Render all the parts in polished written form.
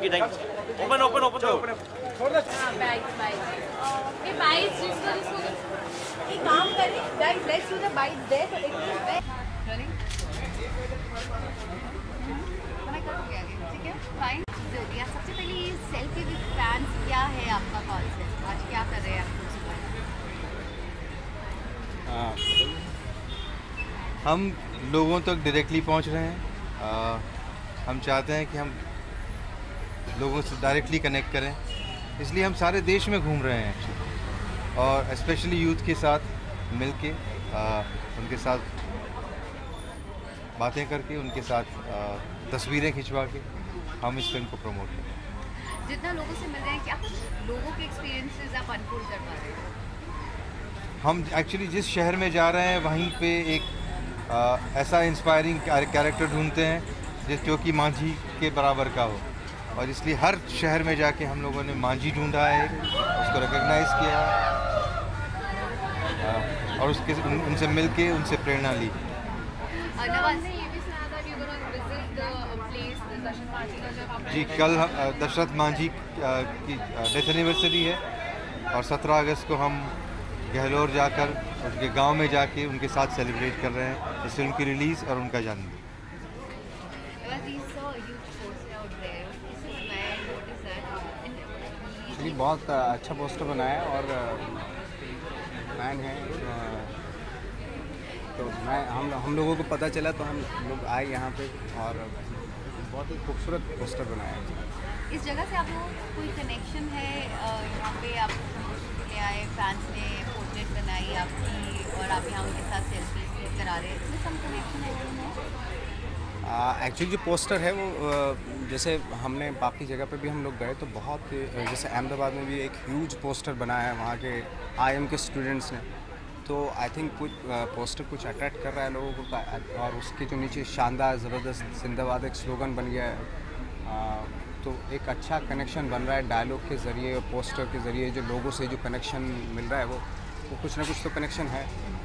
Open open open open bites जिसको एक काम करें guys, let's do the bites there तो एक रोलिंग मैं कर दूंगी आगे, ठीक है फाइन। चीज़ें सबसे पहले ये सेल्फी विद फैंस क्या है आपका कॉन्सेप्ट, आज क्या कर रहे हैं आप? हम लोगों तक डायरेक्टली पहुंच रहे हैं। हम चाहते हैं कि हम लोगों से डायरेक्टली कनेक्ट करें, इसलिए हम सारे देश में घूम रहे हैं एक्चुअली, और स्पेशली यूथ के साथ मिल के उनके साथ बातें करके, उनके साथ तस्वीरें खिंचवा के हम इस फिल्म को प्रमोट करें। जितना लोगों से मिल रहे हैं, क्या कुछ लोगों के एक्सपीरियंसेस आप अनफोल्ड कर पा रहे हैं? हम एक्चुअली जिस शहर में जा रहे हैं वहीं पे एक ऐसा इंस्पायरिंग कैरेक्टर ढूंढते हैं जो कि मांझी के बराबर का हो, और इसलिए हर शहर में जाके हम लोगों ने मांझी ढूंढा है, उसको रिकग्नाइज़ किया और उसके उनसे मिल के उनसे प्रेरणा ली। जी, कल दशरथ मांझी की डेथ एनिवर्सरी है और 17 अगस्त को हम गहलोर जाकर उनके गांव में जाके उनके साथ सेलिब्रेट कर रहे हैं इस फिल्म की रिलीज़ और उनका जन्मदिन। एक्चुअली बहुत अच्छा पोस्टर बनाया है और फैन है, तो हम लोगों को पता चला तो हम लोग आए यहाँ पे और बहुत ही खूबसूरत पोस्टर बनाया है। इस जगह से आप लोगों को कोई कनेक्शन है? यहाँ पे आप ले आए, फैंस ने पोर्ट्रेट बनाई आपकी और आप यहाँ उनके साथ सेल्फी क्लिक करा रहे हैं, इसमें सम कनेक्शन है? एक्चुअली जो पोस्टर है वो जैसे हमने बाकी जगह पे भी हम लोग गए तो बहुत, जैसे अहमदाबाद में भी एक ह्यूज पोस्टर बनाया है वहाँ के IIM के स्टूडेंट्स ने, तो आई थिंक कुछ पोस्टर कुछ अट्रैक्ट कर रहा है लोगों को, और उसके जो नीचे शानदार ज़बरदस्त जिंदाबाद एक स्लोगन बन गया है, तो एक अच्छा कनेक्शन बन रहा है डायलॉग के ज़रिए और पोस्टर के ज़रिए। जो लोगों से जो कनेक्शन मिल रहा है वो कुछ ना कुछ तो कनेक्शन है।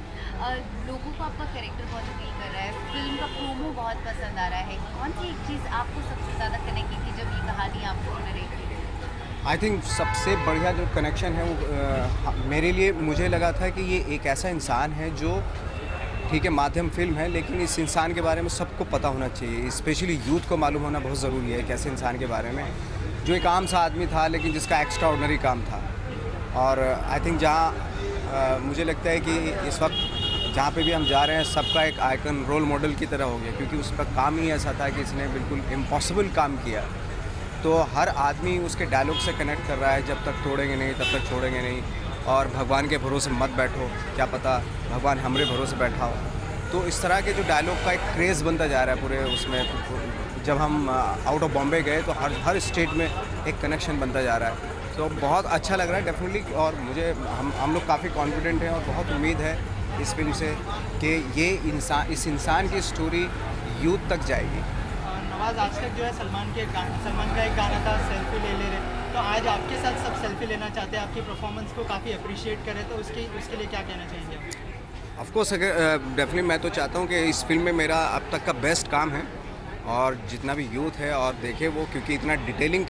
लोगों को आपका कैरेक्टर बहुत अपील कर रहा है, फिल्म का प्रोमो बहुत पसंद आ रहा है, कौन सी एक चीज़ आपको सबसे ज़्यादा कनेक्ट की जब ये कहानी आपको नरेट की? आई थिंक सबसे बढ़िया जो कनेक्शन है वो मेरे लिए मुझे लगा था कि ये एक ऐसा इंसान है जो, ठीक है माध्यम फिल्म है, लेकिन इस इंसान के बारे में सबको पता होना चाहिए, स्पेशली यूथ को मालूम होना बहुत ज़रूरी है। एक ऐसे इंसान के बारे में जो एक आम सा आदमी था लेकिन जिसका एक्स्ट्रा ऑर्डिनरी काम था, और आई थिंक जहाँ मुझे लगता है कि इस वक्त जहाँ पे भी हम जा रहे हैं सबका एक आइकन रोल मॉडल की तरह हो गया, क्योंकि उसका काम ही ऐसा था कि इसने बिल्कुल इम्पॉसिबल काम किया। तो हर आदमी उसके डायलॉग से कनेक्ट कर रहा है, जब तक तोड़ेंगे नहीं तब तक छोड़ेंगे नहीं, और भगवान के भरोसे मत बैठो, क्या पता भगवान हमारे भरोसे बैठा हो। तो इस तरह के जो डायलॉग का एक क्रेज़ बनता जा रहा है पूरे उसमें। जब हम आउट ऑफ बॉम्बे गए तो हर स्टेट में एक कनेक्शन बनता जा रहा है, तो बहुत अच्छा लग रहा है डेफिनेटली। और मुझे हम लोग काफ़ी कॉन्फिडेंट हैं और बहुत उम्मीद है इस फिल्म से कि ये इस इंसान की स्टोरी यूथ तक जाएगी। नवाज़ आज तक जो है सलमान का एक गाना था सेल्फी ले ले रहे, तो आज आपके साथ सब सेल्फी लेना चाहते हैं, आपकी परफॉर्मेंस को काफ़ी अप्रिशिएट करें, तो उसके लिए क्या कहना चाहेंगे? ऑफ कोर्स अगर डेफिनेटली मैं तो चाहता हूँ कि इस फिल्म में मेरा अब तक का बेस्ट काम है, और जितना भी यूथ है और देखे वो, क्योंकि इतना डिटेलिंग